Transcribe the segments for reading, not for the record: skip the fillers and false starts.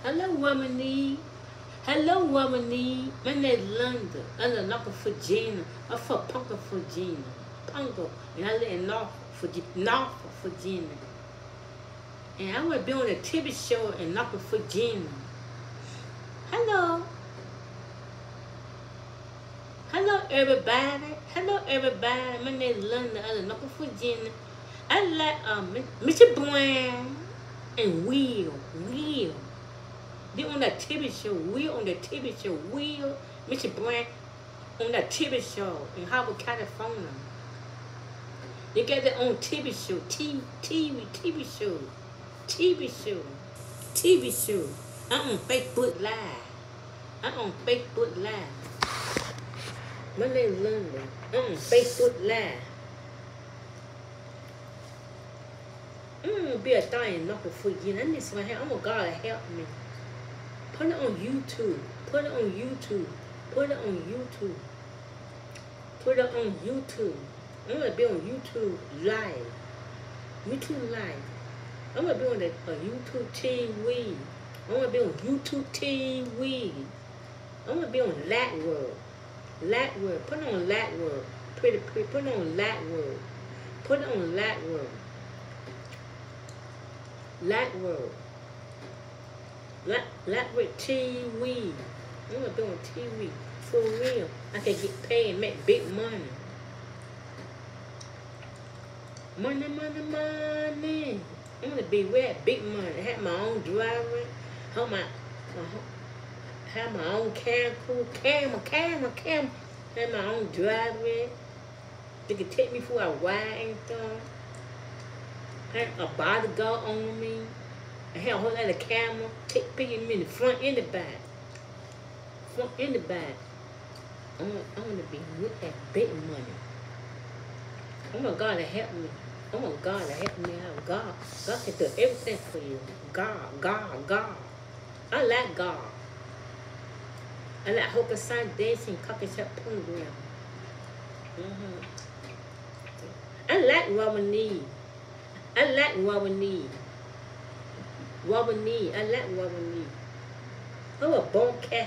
Hello, woman. Hello, woman. My name is Linda. I'm a local Virginia. I'm for Punko, Virginia. Punko. And I live in Norfolk, Virginia. And I will be on a TV show in Norfolk, Virginia. Hello. Hello, everybody. Hello, everybody. My name is Linda. I'm a local Virginia. I like Mr. Brown and Will. They on that TV show. Will on the TV show. Will, Mr. Brown on that TV show in Howard, California. They got their own TV show. TV show. TV show. I'm on Facebook Live. My name is Linda. I'm on Facebook Live. I'm gonna be a dying knuckle for you. I need some help. I'm gonna God help me. Put it on YouTube. Put it on YouTube. I'm gonna be on YouTube live. I'm gonna be on YouTube TV. I'm gonna be on YouTube TV. I'm gonna be on Latworld. Put it on Latworld. Put it on Latworld. Put it on Latworld. Latworld TV. I'm gonna be on TV. For real. I can get paid and make big money. Money. I'm gonna be where big money. Have my own driver. Have my own camera. Have my own driver. They can take me for a ride and stuff. Have a bodyguard on me. I have a whole lot of camera. Picking me in the front and the back. I'm gonna be with that big money. I'm gonna God to help me. Out. God can do everything for you. God. I like God. I like Hokusai dancing, cocky shop program. I like Robin. I like Robin. I'm a bone cat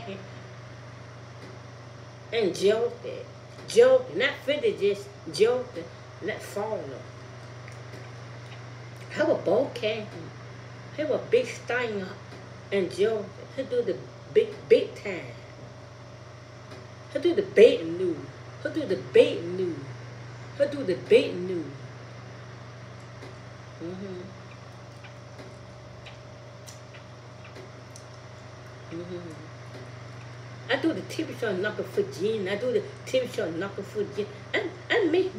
and joking, not fitted, just joking, let fall. Have a bone cat, have a big stein and joking. He do the big time. He do the bait news. I do the TV show Knuckle Virginia. I make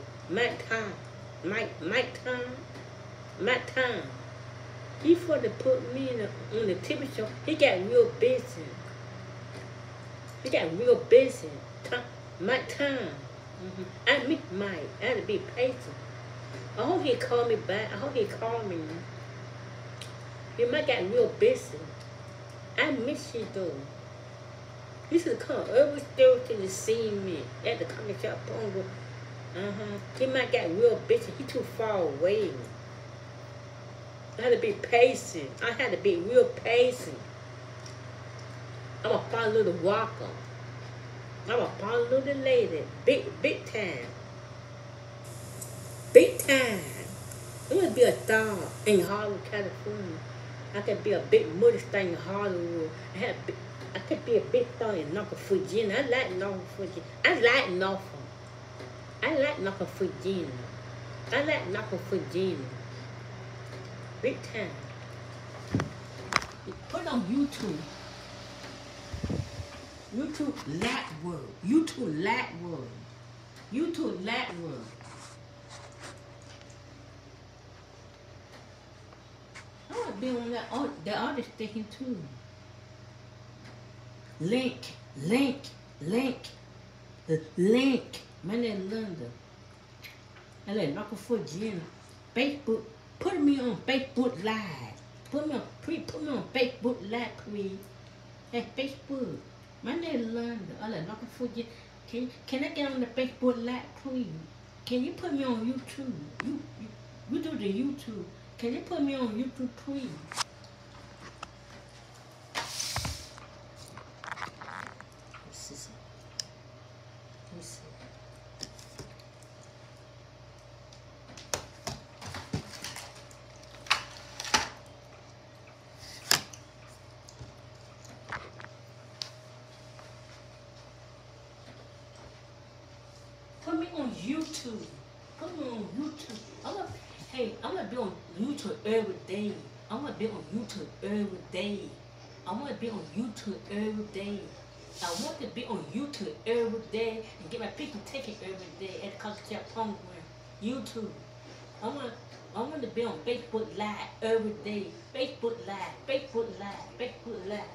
Mike Time. He for to put me on the TV show. He got real busy. Mike Time. I meet Mike. I had to be patient. I hope he called me back. He might get real busy. I miss you though. You should come every Thursday to see me at the comic shop Pongo. He might get real busy. He too far away. I had to be patient. Real patient. I'm a fine little walker. I'm a fine little lady. Big time. I'm gonna be a star in Hollywood, California. I could be a big movie star in Hollywood. I could be a big star in Norfolk, Virginia. I like Norfolk, Virginia. Big time. Put on YouTube. YouTube Latworld. I want to be on the other station too. Link. My name is Linda. I like Norfolk, Virginia. Facebook. Put me on Facebook Live. Put me on Facebook Live, please. Hey, Facebook. My name is Linda. I like Norfolk, Virginia. Can I get on the Facebook Live, please? Can you put me on YouTube? You do the YouTube. Can you put me on YouTube, please? Put me on YouTube. Put me on YouTube. I'm gonna be on YouTube every day. I'm gonna be on YouTube every day. I want to be on YouTube every day. I want to be on YouTube every day and get my picture taken every day at the coffee shop program. YouTube. I want I want to be on Facebook Live every day. Facebook Live, Facebook Live, Facebook Live.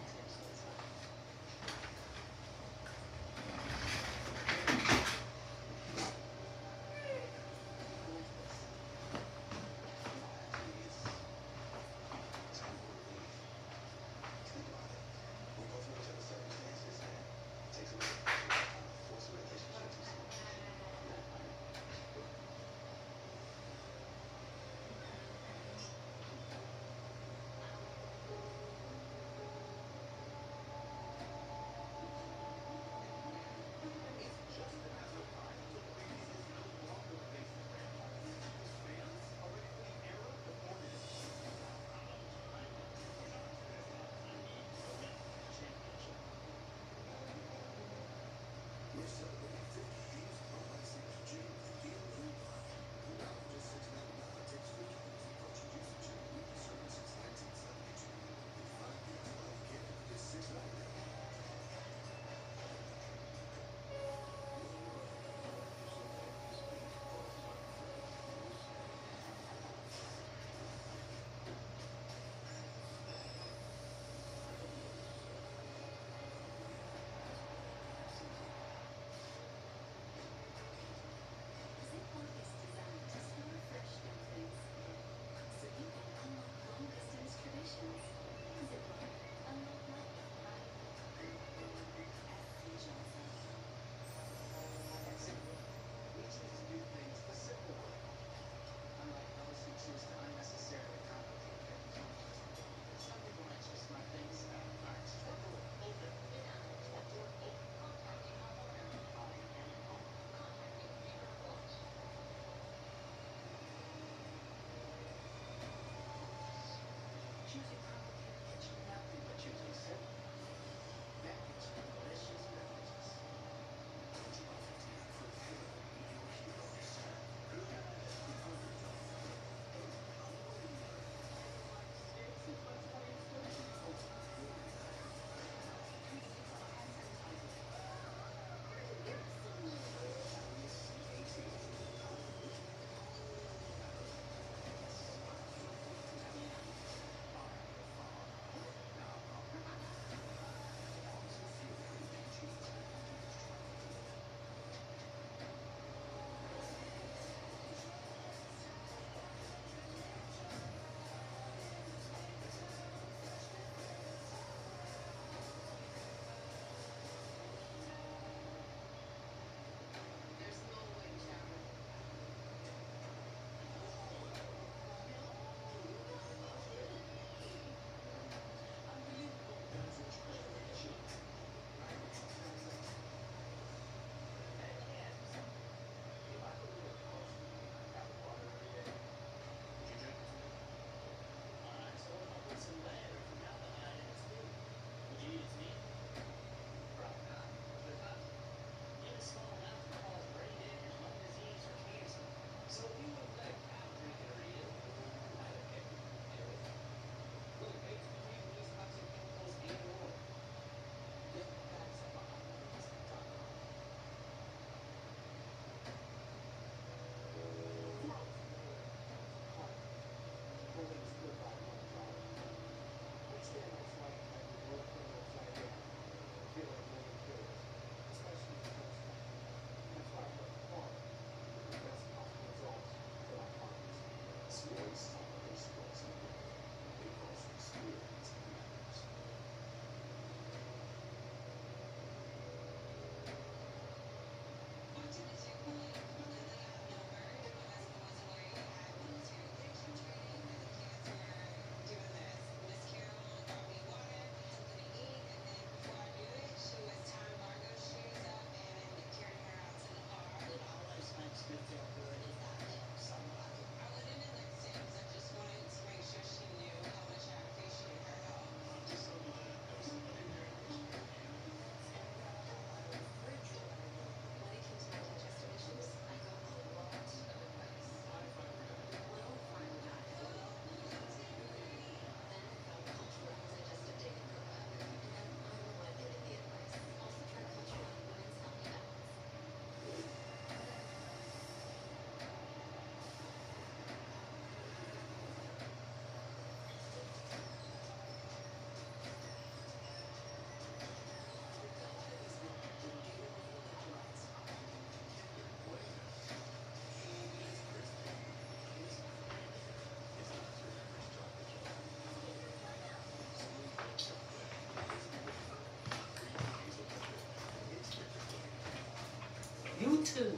YouTube.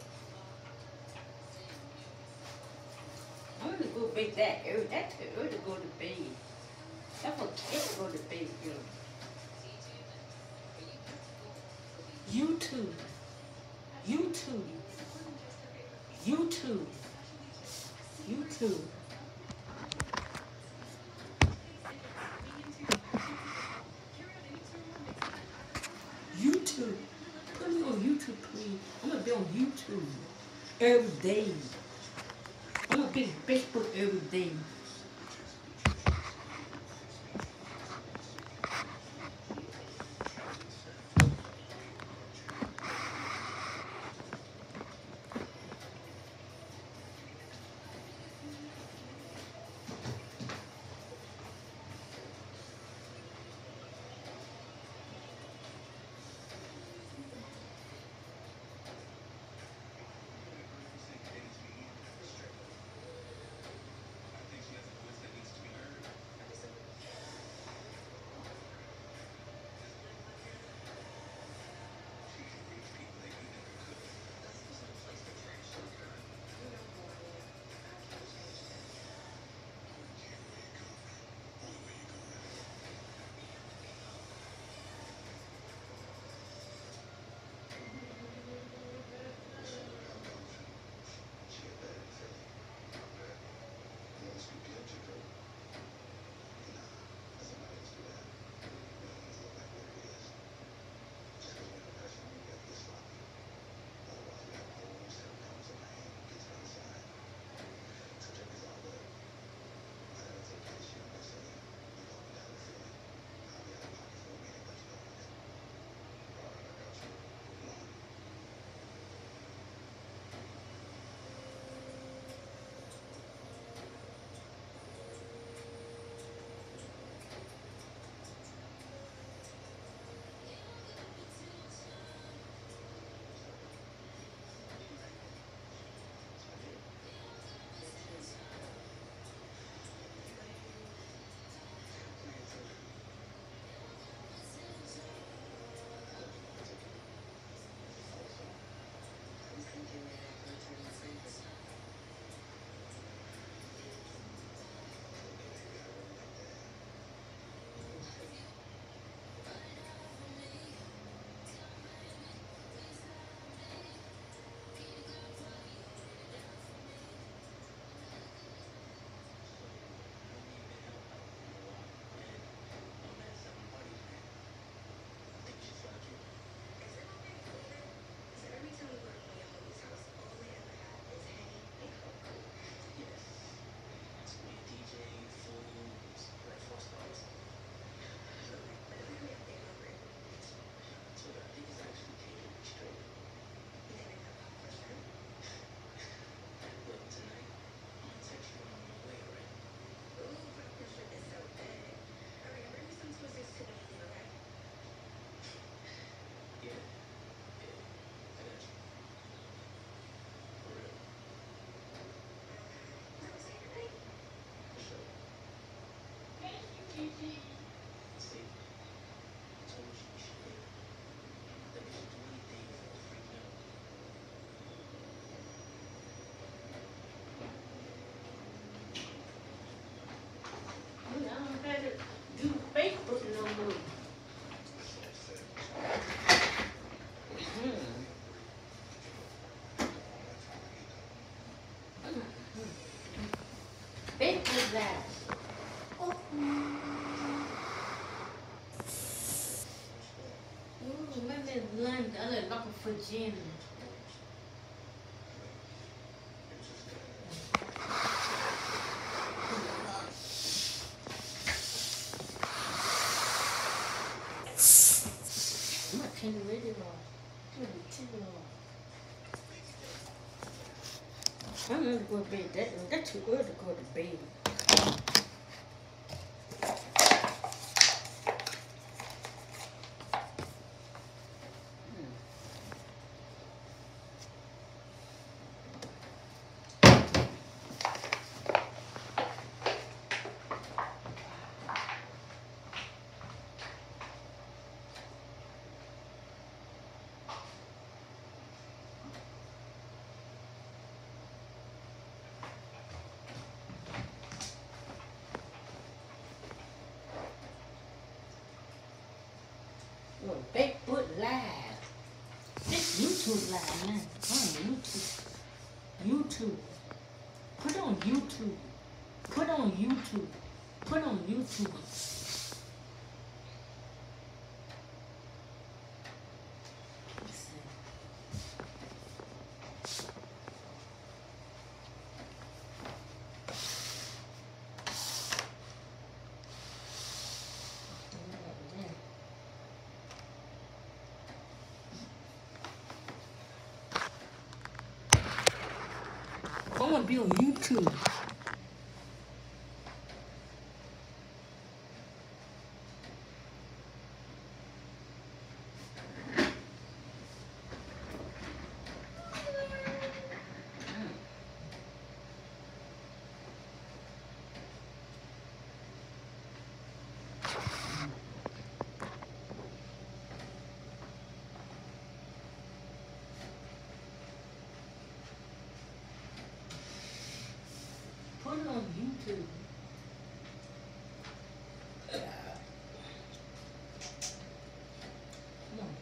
I'm gonna go bed that early. That's too early to go to bed. That's for kids to go to bed, girl. YouTube. YouTube. YouTube. YouTube. YouTube. Put me on YouTube, please. I'm gonna be on YouTube every day. I'm gonna be on Facebook every day. Facebook that. Ooh, maybe London. I look looking for Jim. I'm gonna turn the radio off. I'm gonna turn it off. I'm gonna go to bed. That's too early to go to bed. doing Facebook Live. This YouTube Live now. On YouTube. YouTube. Put on YouTube. Put on YouTube. Put on YouTube. I want to be on YouTube. Put it on YouTube. Come on.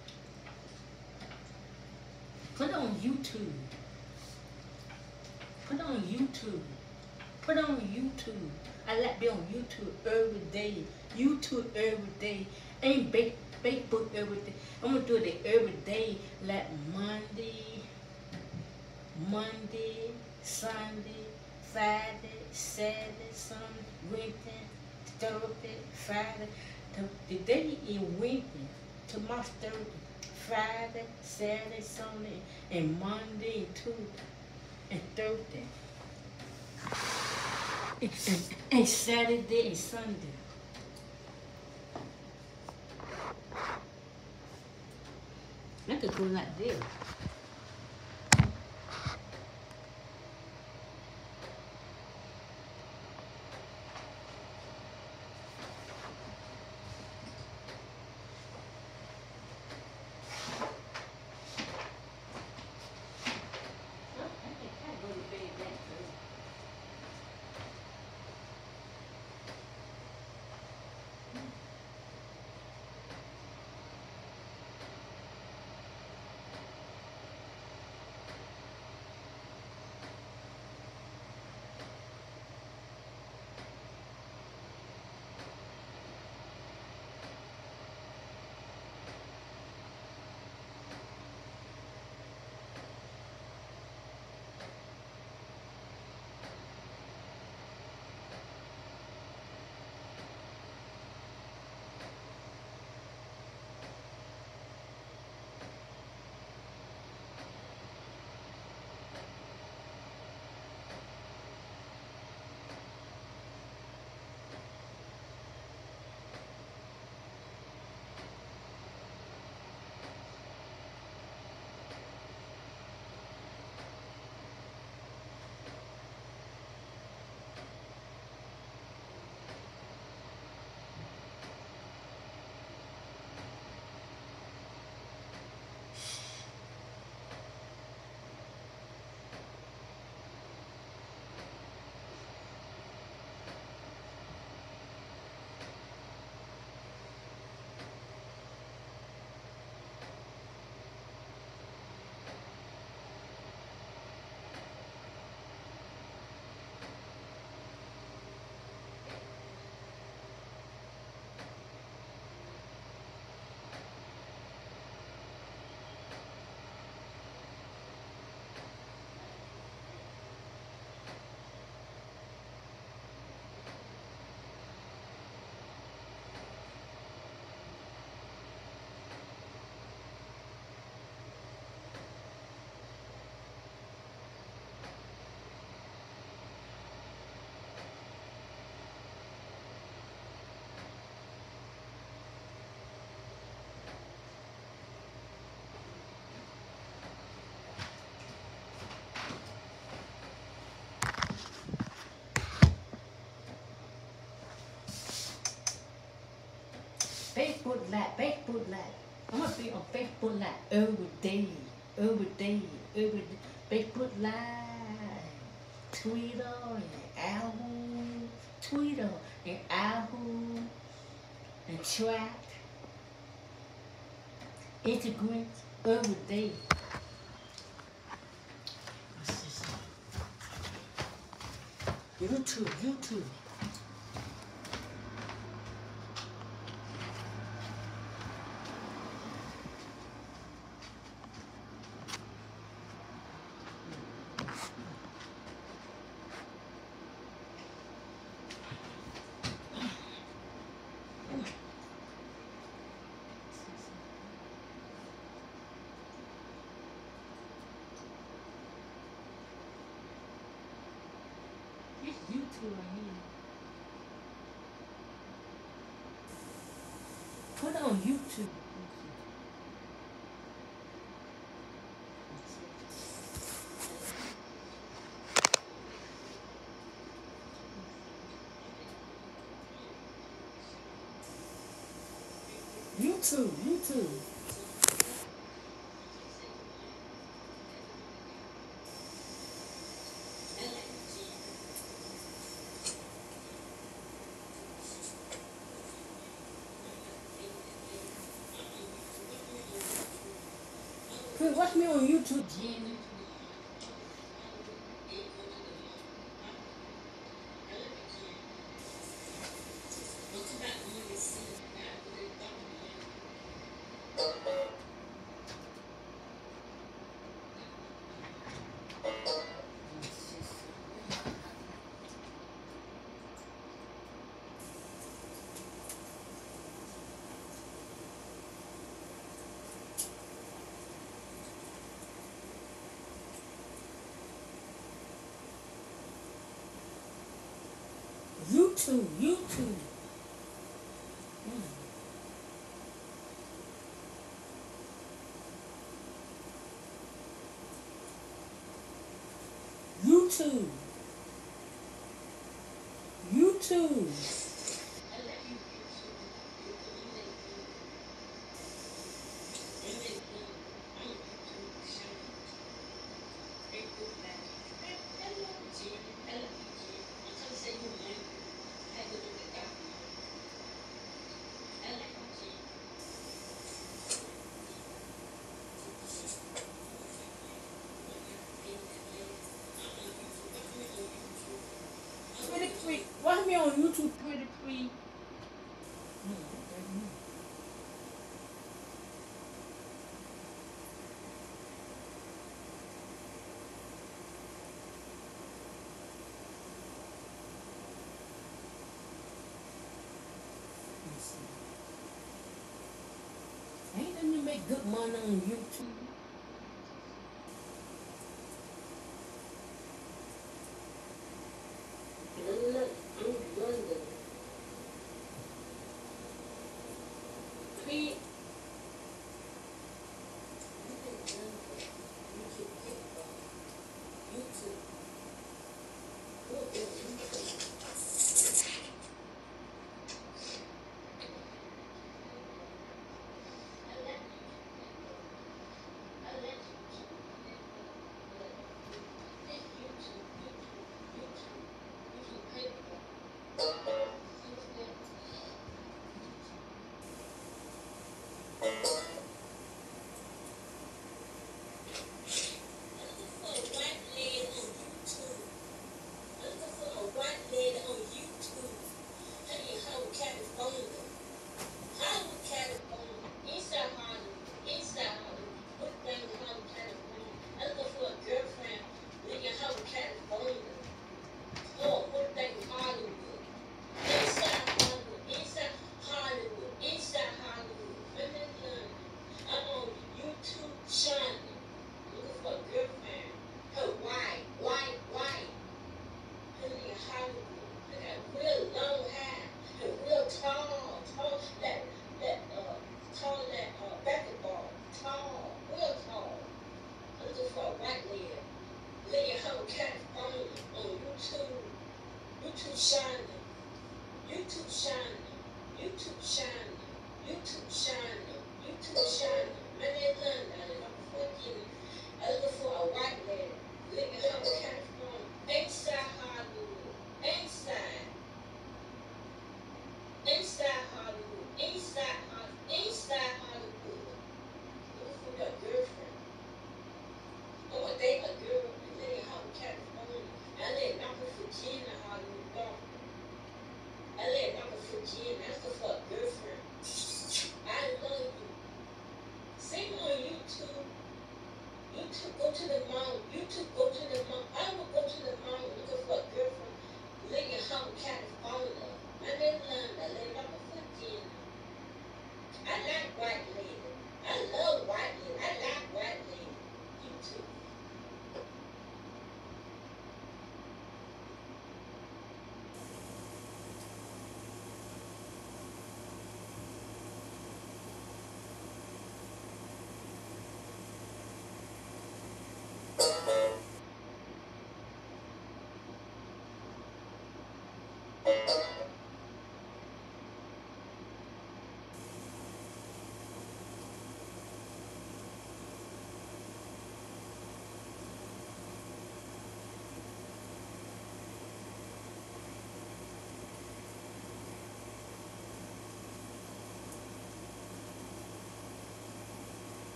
Put it on YouTube. Put it on YouTube. Put it on YouTube. I like to be on YouTube every day. YouTube every day. Ain't Facebook every day. I'm gonna do it every day, like Monday, Sunday, Friday, Saturday, Sunday, Wednesday, Thursday, Friday. The day is Wednesday, tomorrow's Thursday, Friday, Saturday, Sunday, and Monday, and Tuesday, and Thursday. And Saturday and Sunday. I could go like this. Facebook Live, Facebook Live. I'm gonna be on Facebook Live every day, every day, every day. Facebook Live, Twitter and Yahoo, Twitter and Yahoo and Track. integrate every day. YouTube, YouTube. It's YouTube right here. Put it on YouTube. YouTube, YouTube. Please watch me on YouTube, Jenny. YouTube, YouTube. YouTube. YouTube. Pretty free. Watch me on YouTube, pretty free. Ain't let me make good money on YouTube. London.